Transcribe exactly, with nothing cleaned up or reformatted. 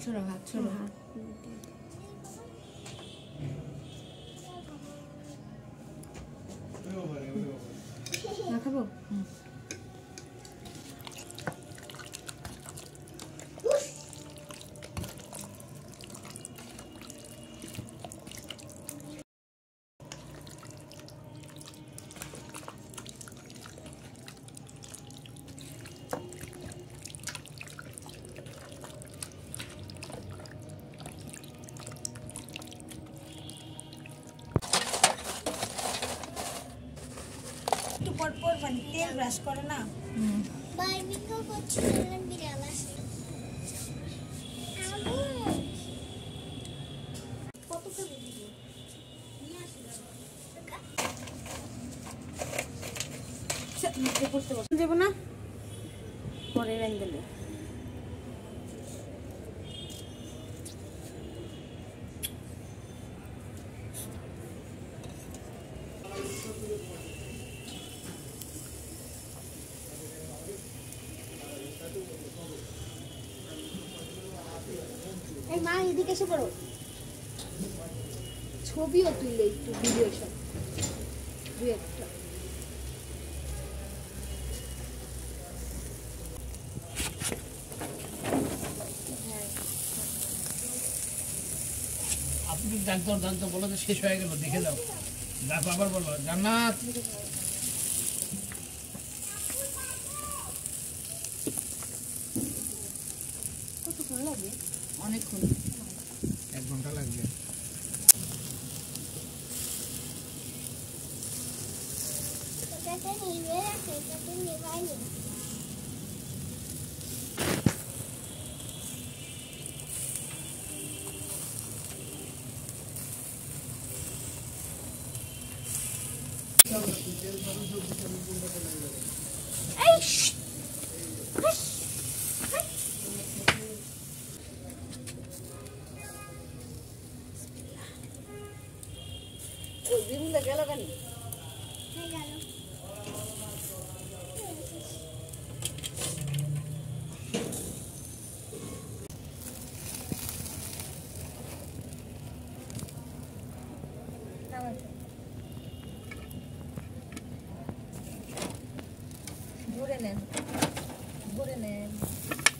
ছোড়ো হাত ছোড়ো হাত না খাবো পর মানে তেল ব্রাশ করে না বাই মিঙ্গো করছি বিড়াল আসে আমু কত করে দিব নিয়ে আসি টাকা নিচে পড়তে বসে যাব না পরে রেন দিলে এই মা এদিকে এসে পড়ো ছবিও তুললে একটু ভিডিও সব দুই একটা আপনি জানতো জানতো বলো যে শেষ হয়ে গেল দেখে যাও দেখো আবার বলো জান্নাত কতক্ষণ লাগবে অনেকক্ষণ এক ঘন্টা লাগবে বেগুনটা গেল কেন ভরে নেন ভরে নেন